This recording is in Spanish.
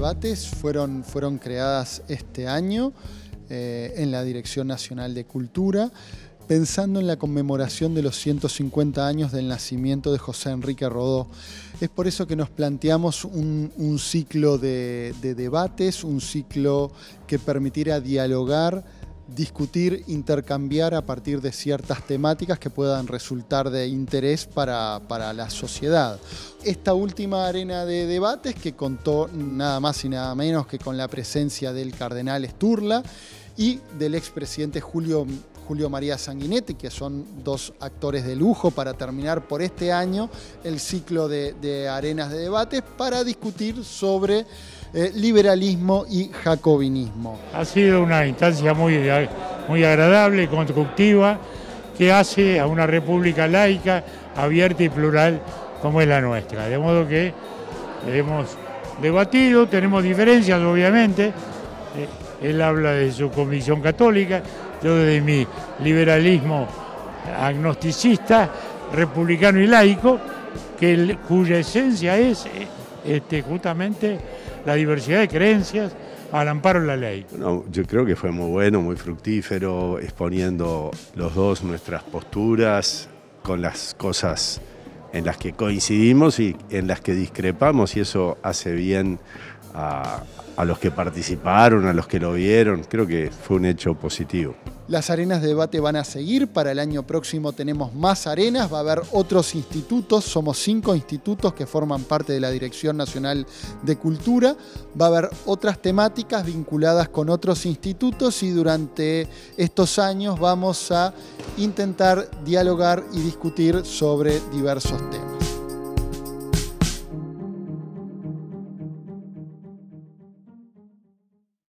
debates fueron creadas este año en la Dirección Nacional de Cultura, pensando en la conmemoración de los 150 años del nacimiento de José Enrique Rodó. Es por eso que nos planteamos un ciclo de debates, un ciclo que permitiera dialogar, discutir, intercambiar a partir de ciertas temáticas que puedan resultar de interés para la sociedad. Esta última arena de debates, que contó nada más y nada menos que con la presencia del cardenal Sturla y del expresidente Julio María Sanguinetti, que son dos actores de lujo para terminar por este año el ciclo de arenas de debates para discutir sobre liberalismo y jacobinismo. Ha sido una instancia muy agradable y constructiva que hace a una república laica, abierta y plural como es la nuestra. De modo que hemos debatido, tenemos diferencias obviamente. Él habla de su convicción católica, yo de mi liberalismo agnosticista, republicano y laico, cuya esencia es justamente la diversidad de creencias al amparo de la ley. No, yo creo que fue muy bueno, muy fructífero, exponiendo los dos nuestras posturas con las cosas en las que coincidimos y en las que discrepamos, y eso hace bien a los que participaron, a los que lo vieron. Creo que fue un hecho positivo. Las arenas de debate van a seguir, para el año próximo tenemos más arenas, va a haber otros institutos, somos 5 institutos que forman parte de la Dirección Nacional de Cultura, va a haber otras temáticas vinculadas con otros institutos y durante estos años vamos a intentar dialogar y discutir sobre diversos temas.